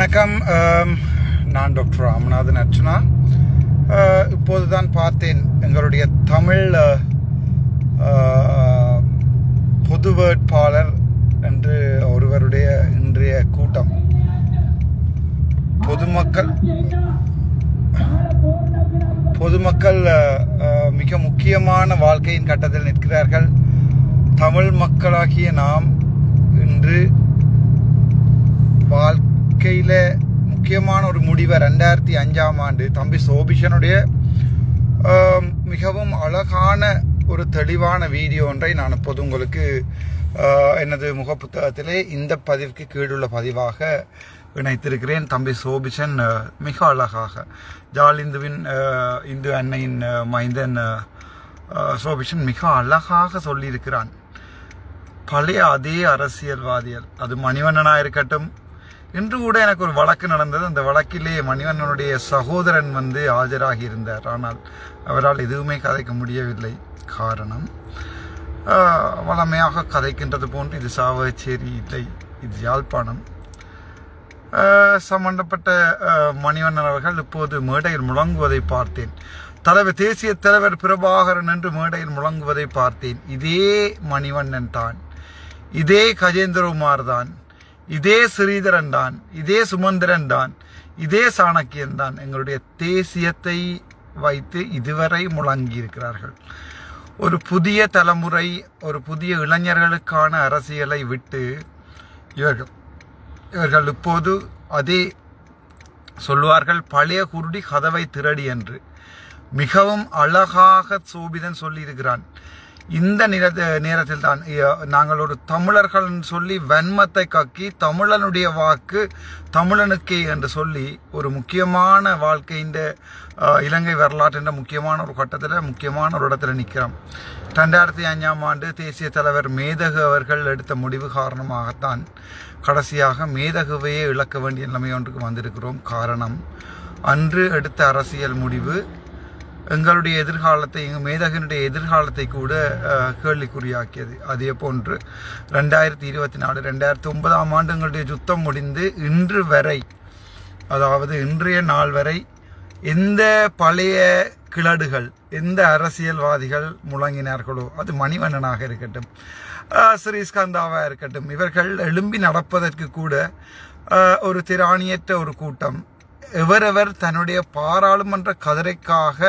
வணக்கம். நான் டாக்டர் ராமநாதன் அர்ச்சுனா. இப்போதுதான் பார்த்தேன் எங்களுடைய தமிழ் பொது வேட்பாளர் என்று ஒருவருடைய இன்றைய கூட்டம். பொதுமக்கள் மிக முக்கியமான வாழ்க்கையின் கட்டத்தில் நிற்கிறார்கள். தமிழ் மக்களாகிய நாம் இன்று வாழ்க்கையில் முக்கியமான ஒரு முடிவை 2005ஆம் ஆண்டு தம்பி சோபிஷனுடைய மிகவும் அழகான ஒரு தெளிவான வீடியோ ஒன்றை நான் இப்போது உங்களுக்கு எனது முகப்புத்தகத்திலே இந்த பதிவுக்கு கீழுள்ள பதிவாக இணைத்திருக்கிறேன். தம்பி சோபிஷன் மிக அழகாக ஜாலிந்துவின் இந்து அன்னையின் மைந்தன் சோபிஷன் மிக அழகாக சொல்லியிருக்கிறான். பழைய அதே அரசியல்வாதிகள், அது மணிவண்ணனாக இருக்கட்டும். இன்று கூட எனக்கு ஒரு வழக்கு நடந்தது. அந்த வழக்கிலே மணிவண்ணனுடைய சகோதரன் ஆஜராகி இருந்தார். ஆனால் அவரால் எதுவுமே கதைக்க முடியவில்லை. காரணம், வளமையாக கதைக்கின்றது போன்று இது சாவகச்சேரி இல்லை, இது யாழ்ப்பாணம். சம்பந்தப்பட்ட மணிவண்ணன் அவர்கள் இப்போது மேடையில் முழங்குவதை பார்த்தேன். தேசிய தலைவர் பிரபாகரன் என்று மேடையில் முழங்குவதை பார்த்தேன். இதே மணிவண்ணன் தான், இதே கஜேந்திரகுமார் தான், இதே ஸ்ரீதரன் தான், இதே சுமந்திரன் தான், இதே சாணக்கியன் தான் எங்களுடைய தேசியத்தை வைத்து இதுவரை முழங்கி இருக்கிறார்கள். ஒரு புதிய தலைமுறை, ஒரு புதிய இளைஞர்களுக்கான அரசியலை விட்டு இவர்கள் இப்போது அதே சொல்வார்கள், பழைய குருடி கதவை திரடி என்று. மிகவும் அழகாக சோபிதன் சொல்லியிருக்கிறான். இந்த நேரத்தில் தான் நாங்கள் ஒரு தமிழர்கள் சொல்லி வன்மத்தை கக்கி தமிழனுடைய வாக்கு தமிழனுக்கே என்று சொல்லி ஒரு முக்கியமான வாழ்க்கையின் இலங்கை வரலாற்றின் முக்கியமான ஒரு கட்டத்தில் முக்கியமான ஒரு இடத்துல நிற்கிறோம். 2005ஆம் ஆண்டு தேசிய தலைவர் மேதகு அவர்கள் எடுத்த முடிவு காரணமாகத்தான் கடைசியாக மேதகுவையே இழக்க வேண்டிய நிலைமை ஒன்றுக்கு வந்திருக்கிறோம். காரணம், அன்று எடுத்த அரசியல் முடிவு எங்களுடைய எதிர்காலத்தை, மேதகனுடைய எதிர்காலத்தை கூட கேள்விக்குறியாக்கியது. அதே போன்று 2024 2009ஆம் ஆண்டு எங்களுடைய யுத்தம் முடிந்து இன்று வரை, அதாவது இன்றைய நாள் வரை எந்த பழைய கிளடுகள், எந்த அரசியல்வாதிகள் முழங்கினார்களோ, அது மணிவண்ணனாக இருக்கட்டும், ஸ்ரீஸ்கந்தாவாக இருக்கட்டும், இவர்கள் எழும்பி நடப்பதற்கு கூட ஒரு திராணியற்ற ஒரு கூட்டம். எவரவர் தன்னுடைய பாராளுமன்ற கதிரைக்காக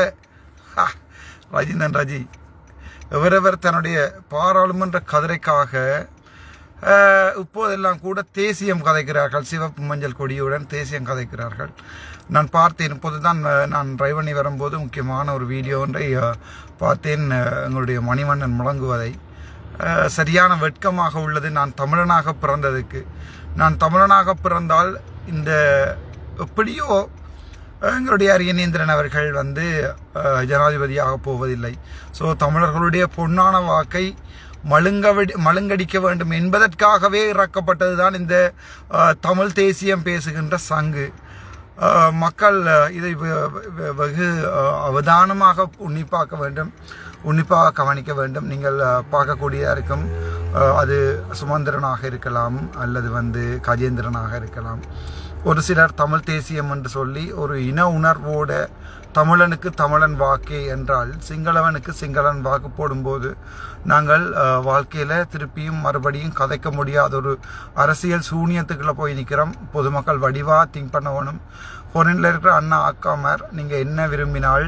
எவரவர் தன்னுடைய பாராளுமன்ற கதிரைக்காக இப்போதெல்லாம் கூட தேசியம் கதைக்கிறார்கள். சிவப்பு மஞ்சள் கொடியுடன் தேசியம் கதைக்கிறார்கள். நான் பார்த்தேன். இப்போதுதான் நான் டிரைவ் பண்ணி வரும்போது முக்கியமான ஒரு வீடியோ ஒன்றை பார்த்தேன், எங்களுடைய மணிவண்ணன் முழங்குவதை. சரியான வெட்கமாக உள்ளது. நான் தமிழனாக பிறந்ததுக்கு. நான் தமிழனாக பிறந்தால் இந்த எப்படியோ எங்களுடைய அரியநேந்திரன் அவர்கள் ஜனாதிபதியாக போவதில்லை. ஸோ தமிழர்களுடைய பொன்னான வாக்கை மழுங்கடிக்க வேண்டும் என்பதற்காகவே இறக்கப்பட்டது தான் இந்த தமிழ் தேசியம் பேசுகின்ற சங்கு. மக்கள் இதை வெகு அவதானமாக உன்னிப்பாக கவனிக்க வேண்டும். நீங்கள் பார்க்கக்கூடியதாக இருக்கும். அது சுமந்திரனாக இருக்கலாம், அல்லது கஜேந்திரனாக இருக்கலாம். ஒரு சிலர் தமிழ் தேசியம் என்று சொல்லி ஒரு இன உணர்வோட தமிழனுக்கு தமிழன் வாக்கே என்றால் சிங்களவனுக்கு சிங்களன் வாக்கு போடும்போது நாங்கள் வாழ்க்கையில் திருப்பியும் மறுபடியும் கதைக்க முடியாத ஒரு அரசியல் சூனியத்துக்குள்ளே போய் நிற்கிறோம். பொதுமக்கள் வடிவாக திங்க் பண்ண வேணும். ஃபோரினில் இருக்கிற அண்ணா அக்காமார், நீங்கள் என்ன விரும்பினால்,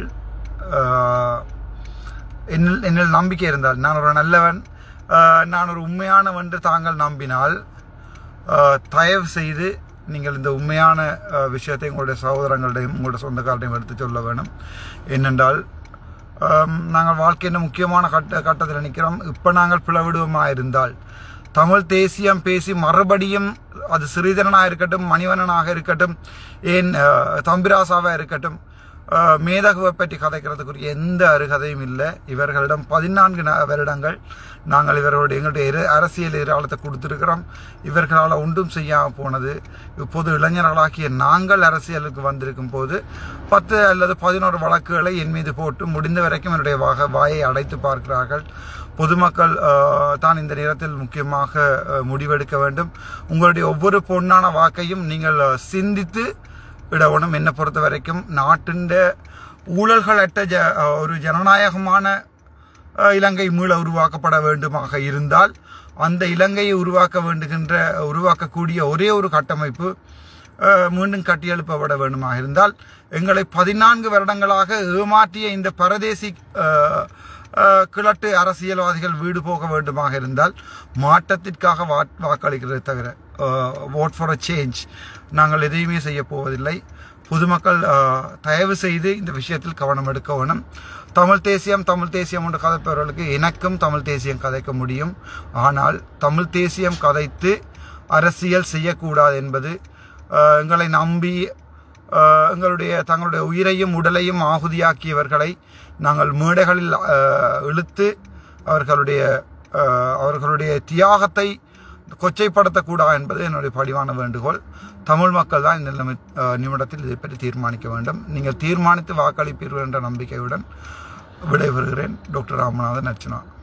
என்னில் நம்பிக்கை இருந்தால், நான் ஒரு நல்லவன், நான் ஒரு உண்மையானவன் என்று தாங்கள் நம்பினால் தயவு செய்து நீங்கள் இந்த உண்மையான விஷயத்தை உங்களுடைய சகோதரங்கள்டையும் உங்களுடைய சொந்தக்காரரையும் எடுத்து சொல்ல வேணும். ஏனென்றால் நாங்கள் வாழ்க்கையின் முக்கியமான கட்டத்தில் நிற்கிறோம். இப்போ நாங்கள் பிளவிடுவமாக இருந்தால் தமிழ் தேசியம் பேசி மறுபடியும் அது ஸ்ரீதரனாக இருக்கட்டும், மணிவண்ணனாக இருக்கட்டும், ஏன் தம்பிராசாவாக இருக்கட்டும், மேதகுவை பற்றி கதைக்கிறதுக்குரிய எந்த அருகதையும் இல்லை. இவர்களிடம் 14 வருடங்கள் நாங்கள் எங்களுடைய அரசியல் எதிராளத்தை கொடுத்துருக்கிறோம். இவர்களால் ஒன்றும் செய்யாமல் போனது. இப்போது இளைஞர்களாகிய நாங்கள் அரசியலுக்கு வந்திருக்கும் போது 10 அல்லது 11 வழக்குகளை என் மீது போட்டு முடிந்த வரைக்கும் என்னுடைய வாயை அடைத்து பார்க்கிறார்கள். பொதுமக்கள் தான் இந்த நேரத்தில் முக்கியமாக முடிவெடுக்க வேண்டும். உங்களுடைய ஒவ்வொரு பொன்னான வாக்கையும் நீங்கள் சிந்தித்து விடணும். என்னை பொறுத்த வரைக்கும் நாட்டின் ஊழல்களற்ற ஒரு ஜனநாயகமான இலங்கை மீள உருவாக்கப்பட வேண்டுமாக இருந்தால் அந்த இலங்கையை உருவாக்கக்கூடிய ஒரே ஒரு கட்டமைப்பு மீண்டும் கட்டியெழுப்பப்பட வேண்டுமாக இருந்தால் எங்களை 14 வருடங்களாக ஏமாற்றிய இந்த பரதேசி கிழட்டு அரசியல்வாதிகள் வீடு போக வேண்டுமாக இருந்தால் மாற்றத்திற்காக வாக்களிக்கிறதை தவிர vote for a change நாங்கள் எதையுமே செய்ய போவதில்லை. பொதுமக்கள் தயவு செய்து இந்த விஷயத்தில் கவனம் எடுக்க வேணும். தமிழ் தேசியம் என்று கதைப்பவர்களுக்கு எனக்கும் தமிழ் தேசியம் கதைக்க முடியும். ஆனால் தமிழ் தேசியம் கதைத்து அரசியல் செய்யக்கூடாது என்பது எங்களை நம்பி தங்களுடைய உயிரையும் உடலையும் ஆகுதியாக்கியவர்களை நாங்கள் மேடைகளில் இழுத்து அவர்களுடைய தியாகத்தை கொச்சைப்படுத்தக்கூடாது என்பது என்னுடைய பணிவான வேண்டுகோள். தமிழ் மக்கள் தான் இந்த நிமிடத்தில் இதை பற்றி தீர்மானிக்க வேண்டும். நீங்கள் தீர்மானித்து வாக்களிப்பீர்கள் என்ற நம்பிக்கையுடன் விடைபெறுகிறேன். டாக்டர் ராமநாதன் அர்ச்சனா.